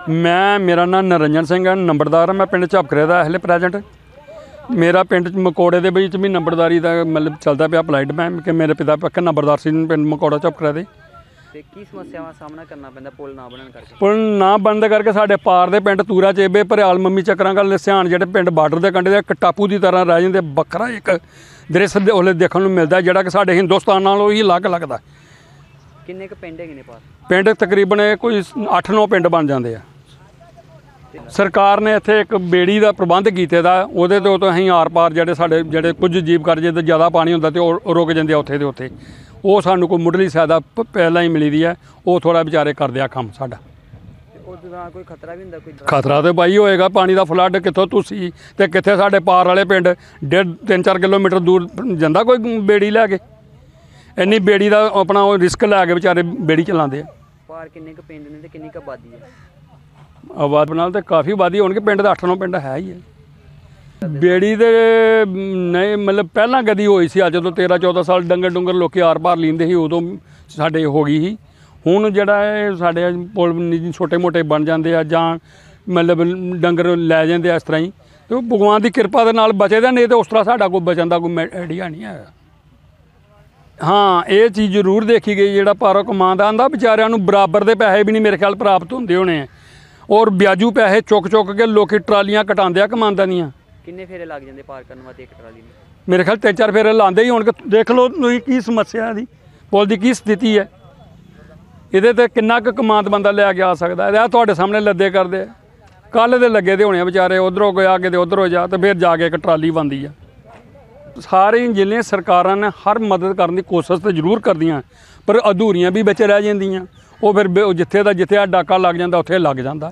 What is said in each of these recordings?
मैं मेरा नाम निरंजन सिंह है, नंबरदार है। मैं पिंड झपकरे का हले प्रेजेंट। मेरा पिंड मकोड़े के विच भी नंबरदारी का मतलब चलता पाया पलाइट मैं कि मेरे पिता पक्के नंबरदार से पिंड मकोड़ा झपकरे के। की समस्यावां सामना करना पैंदा पुल ना बनने करके? पुल ना बनने करके साढ़े पार दे पिंड तूरा चेबे भरियाल मम्मी चक्रां गल सियाण जिहड़े पिंड बार्डर के कंढे एक टापू की तरह रह जाते। बखरा एक दृश्य उसले देखने को मिलता जिहड़ा कि साढ़े हिंदुस्तान नालों ही अलग लगता। किन्ने क पिंड है पार? पिंड तकरीबन कोई 8-9 पिंड बन जाते हैं। सरकार ने इत्थे एक बेड़ी का प्रबंध किए दा उहदे ते तो असीं आर पार जिहड़े साडे जिहड़े कुछ जीवकर जे ज़्यादा पानी हुंदा ते ओह रुक जांदे उत्थे दे उत्थे। वो सानूं कोई मुढ़ली सहायता पहलां ही मिली दी है। वो थोड़ा बेचारे करदे आ कम साडा। कोई खतरा भी हुंदा? कोई खतरा तो भाई होएगा, पानी का फ्लड कित्थों तुसी ते कित्थे साडे पार वाले पिंड 1.5-3-4 किलोमीटर दूर जांदा कोई बेड़ी लैके। इन्नी बेड़ी का अपना रिस्क लैके बेचारे बेड़ी चलाते हैं। पार किन्ने क पिंड ने ते किन्नी क आबादी है? आबाद नाल तो काफ़ी आबादी होने पिंड का 8-9 पिंड है ही है। बेड़ी तो नहीं मतलब पहला कदी हुई सी, अज तो 13-14 साल डंगर डुंगर लोग आर पार लींदे ही उदों साडे हो गई ही। हुण जिहड़ा साडे पुल छोटे मोटे बन जाते हैं जां मतलब डंगर लै जाते इस तरह ही, तो भगवान की कृपा दे नाल बचे दे, नहीं तो उस तरह साडा कोई बचन का कोई आइडिया नहीं है। हाँ ये चीज़ जरूर देखी गई जिहड़ा पारों कमांदा आंदा बेचारिਆਂ ਨੂੰ बराबर के पैसे भी नहीं मेरे ख्याल प्राप्त होंदे होने हैं। और ब्याजू पैसे चुक चुक के लोग ट्रालियां कटांदे आ कमांदा दियां। किन्ने फेरे लग जाते पार करने वास्ते एक ट्राली में? मेरे ख्याल 3-4 फेरे लाते ही होने। देख लो की समस्या दी पुल की स्थिति है। ये किन्ना क कमांद बंदा लै के आ सकता है? तुहाडे सामने लद्दे करदे कल दे लगे दे होने बेचारे, उधरों कोई आके तो उधरों जा तो फिर जाके एक ट्राली बनती है। सारे जिले सरकारां ने हर मदद करने की कोशिश तो जरूर करदियां, पर अधूरियां भी बच्चे रह जांदियां। वो फिर जिथे का जिथे डाका लग जाता उत्थे लग जाता।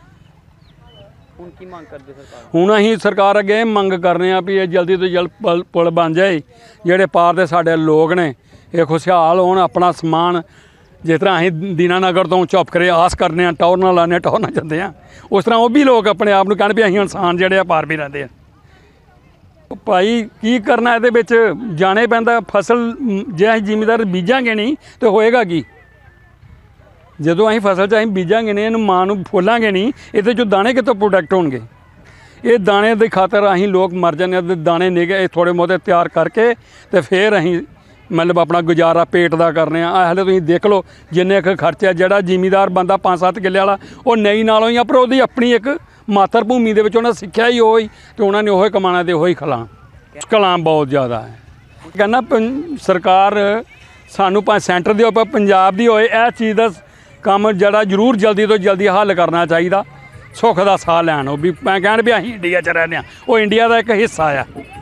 हुण असीं सरकार अगे मंग करने भी ये जल्दी तो जल्द पुल बन जाए, जिहड़े पार दे साडे लोग ने ये खुशहाल होण। अपना समान जिस तरह असीं दीनानगर तो झपकरे आस करने टौरना लाने टौरना जाते हैं, उस तरह वो भी लोग अपने आप नूं कहण भी असीं इंसान जिहड़े पार भी रहते हैं। भाई की करना इहदे विच जाने पैंदा। फसल जे असीं जिमीदार बीजांगे नहीं तो होएगा की? ਜਦੋਂ ਅਸੀਂ ਫਸਲ 'ਚ ਅਸੀਂ ਬੀਜਾਂਗੇ ਨਹੀਂ, ਇਹਨੂੰ ਮਾਂ ਨੂੰ ਫੋਲਾਂਗੇ ਨਹੀਂ, ਇਹਦੇ 'ਚੋਂ ਦਾਣੇ ਕਿੱਥੋਂ ਪ੍ਰੋਡਕਟ ਹੋਣਗੇ? ਇਹ ਦਾਣੇ ਦੀ ਖਾਤਰ ਅਸੀਂ ਲੋਕ ਮਰ ਜਾਂਦੇ ਹਾਂ। ਦਾਣੇ ਨਿਗੇ ਥੋੜ੍ਹੇ ਬਹੁਤੇ ਤਿਆਰ ਕਰਕੇ ਤੇ ਫਿਰ ਅਸੀਂ ਮਤਲਬ ਆਪਣਾ ਗੁਜ਼ਾਰਾ ਪੇਟ ਦਾ ਕਰਨੇ ਆ। ਹਲੇ ਤੁਸੀਂ ਦੇਖ ਲਓ ਜਿੰਨੇ ਕੁ ਖਰਚਾ ਜਿਹੜਾ ਜ਼ਿਮੀਦਾਰ ਬੰਦਾ 5-7 ਕਿੱਲੇ ਵਾਲਾ ਉਹ ਨਹੀਂ ਨਾਲੋਂ ਹੀ ਆ, ਪਰ ਉਹਦੀ ਆਪਣੀ ਇੱਕ ਮਾਤਰ ਭੂਮੀ ਦੇ ਵਿੱਚ ਉਹਨਾਂ ਸਿੱਖਿਆ ਹੀ ਉਹ ਹੀ ਤੇ ਉਹਨਾਂ ਨੇ ਉਹ ਹੀ ਕਮਾਣਾ ਤੇ ਉਹ ਹੀ ਖਲਾ। ਮੁਸ਼ਕਲਾਂ ਬਹੁਤ ਜ਼ਿਆਦਾ ਹੈ। ਕਹਿੰਦਾ ਸਰਕਾਰ ਸਾਨੂੰ ਭਾਵੇਂ ਸੈਂਟਰ ਦੀ ਹੋਵੇ ਪੰਜਾਬ ਦੀ ਹੋਏ ਇਹ ਚੀਜ਼ ਦਾ काम जरा जरूर जल्दी तो जल्दी हल करना चाहिए। सुख का साह लैन भी मैं कहण भी असीं इंडिया च रहिंदे हां, वो इंडिया का एक हिस्सा आ।